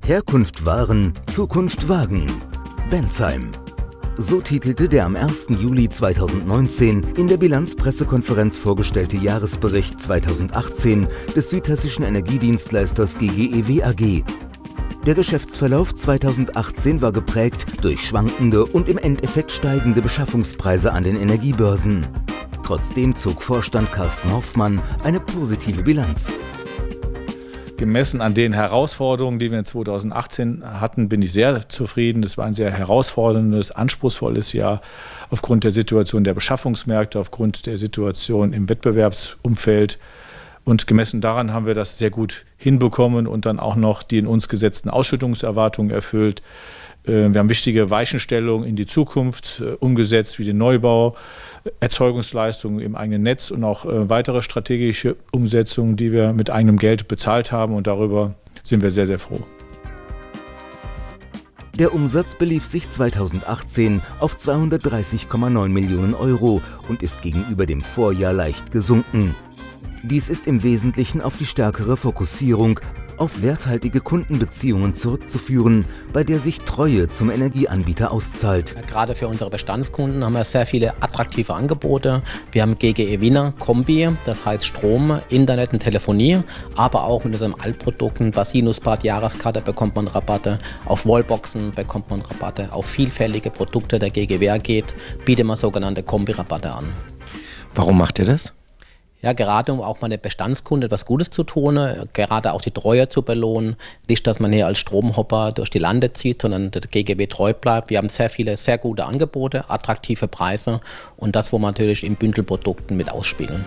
Herkunft wahren, Zukunft wagen. Bensheim. So titelte der am 1. Juli 2019 in der Bilanzpressekonferenz vorgestellte Jahresbericht 2018 des südhessischen Energiedienstleisters GGEW AG. Der Geschäftsverlauf 2018 war geprägt durch schwankende und im Endeffekt steigende Beschaffungspreise an den Energiebörsen. Trotzdem zog Vorstand Carsten Hoffmann eine positive Bilanz. Gemessen an den Herausforderungen, die wir in 2018 hatten, bin ich sehr zufrieden. Das war ein sehr herausforderndes, anspruchsvolles Jahr aufgrund der Situation der Beschaffungsmärkte, aufgrund der Situation im Wettbewerbsumfeld. Und gemessen daran haben wir das sehr gut hinbekommen und dann auch noch die in uns gesetzten Ausschüttungserwartungen erfüllt. Wir haben wichtige Weichenstellungen in die Zukunft umgesetzt, wie den Neubau, Erzeugungsleistungen im eigenen Netz und auch weitere strategische Umsetzungen, die wir mit eigenem Geld bezahlt haben. Und darüber sind wir sehr, sehr froh. Der Umsatz belief sich 2018 auf 230,9 Millionen Euro und ist gegenüber dem Vorjahr leicht gesunken. Dies ist im Wesentlichen auf die stärkere Fokussierung auf werthaltige Kundenbeziehungen zurückzuführen, bei der sich Treue zum Energieanbieter auszahlt. Gerade für unsere Bestandskunden haben wir sehr viele attraktive Angebote. Wir haben GGE Kombi, das heißt Strom, Internet und Telefonie, aber auch mit unseren Altprodukten, Basinusbad, Jahreskarte bekommt man Rabatte, auf Wallboxen bekommt man Rabatte, auf vielfältige Produkte der GGW AG bieten wir sogenannte Kombi-Rabatte an. Warum macht ihr das? Ja, gerade um auch mal den Bestandskunden etwas Gutes zu tun, gerade auch die Treue zu belohnen. Nicht, dass man hier als Stromhopper durch die Lande zieht, sondern der GGW treu bleibt. Wir haben sehr viele, sehr gute Angebote, attraktive Preise und das, wo wir natürlich in Bündelprodukten mit ausspielen.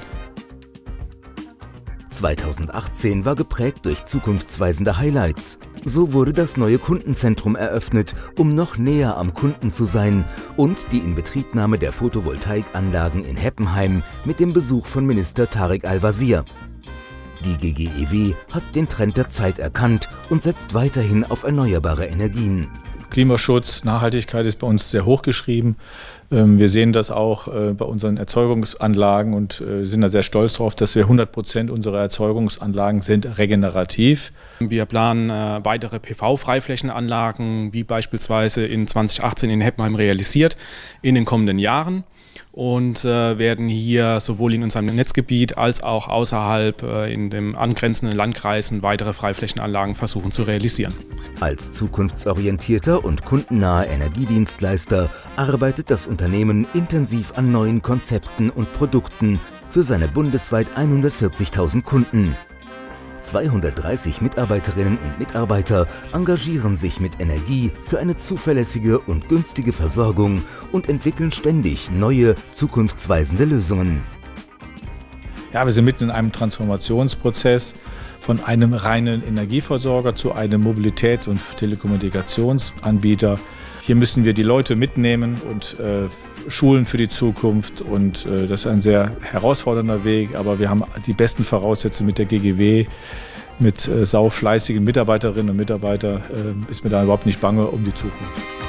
2018 war geprägt durch zukunftsweisende Highlights. So wurde das neue Kundenzentrum eröffnet, um noch näher am Kunden zu sein, und die Inbetriebnahme der Photovoltaikanlagen in Heppenheim mit dem Besuch von Minister Tarek Al-Wazir. Die GGEW hat den Trend der Zeit erkannt und setzt weiterhin auf erneuerbare Energien. Klimaschutz, Nachhaltigkeit ist bei uns sehr hoch geschrieben. Wir sehen das auch bei unseren Erzeugungsanlagen und sind da sehr stolz darauf, dass wir 100% unserer Erzeugungsanlagen sind regenerativ. Wir planen weitere PV-Freiflächenanlagen, wie beispielsweise in 2018 in Heppenheim realisiert, in den kommenden Jahren. Und werden hier sowohl in unserem Netzgebiet als auch außerhalb in den angrenzenden Landkreisen weitere Freiflächenanlagen versuchen zu realisieren. Als zukunftsorientierter und kundennaher Energiedienstleister arbeitet das Unternehmen intensiv an neuen Konzepten und Produkten für seine bundesweit 140.000 Kunden. 230 Mitarbeiterinnen und Mitarbeiter engagieren sich mit Energie für eine zuverlässige und günstige Versorgung und entwickeln ständig neue, zukunftsweisende Lösungen. Ja, wir sind mitten in einem Transformationsprozess von einem reinen Energieversorger zu einem Mobilitäts- und Telekommunikationsanbieter. Hier müssen wir die Leute mitnehmen und schulen für die Zukunft, und das ist ein sehr herausfordernder Weg, aber wir haben die besten Voraussetzungen mit der GGW, mit saufleißigen Mitarbeiterinnen und Mitarbeitern ist mir da überhaupt nicht bange um die Zukunft.